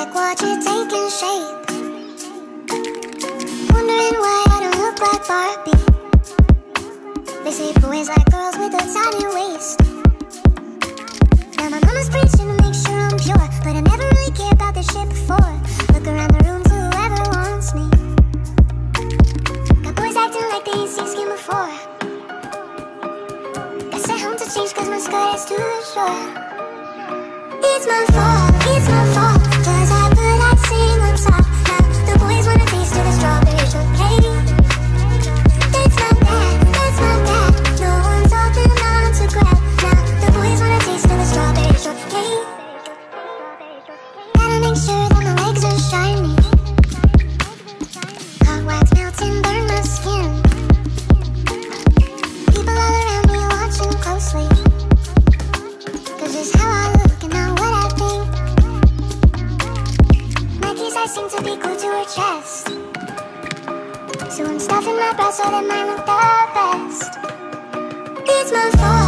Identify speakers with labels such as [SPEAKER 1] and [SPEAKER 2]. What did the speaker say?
[SPEAKER 1] like watch it taking shape. Wondering why I don't look like Barbie. They say boys like girls with a tiny waist. Now my mama's preaching to make sure I'm pure, but I never really cared about this shit before. Look around the room to whoever wants me. Got boys acting like they ain't seen skin before. Got sent home to change cause my skirt is too short. It's my fault, cause I put icing on top. Now the boys wanna taste of the strawberry shortcake. That's not bad, no one's holding on to grab. Now the boys wanna taste of the strawberry shortcake. Gotta make sure that my legs are shiny. Hot wax melting, burn my skin. People all around me watching closely, cause it's how I look and not what I think. Mikey's icing to be glued to her chest, so I'm stuffing my breasts so that mine look the best. It's my fault.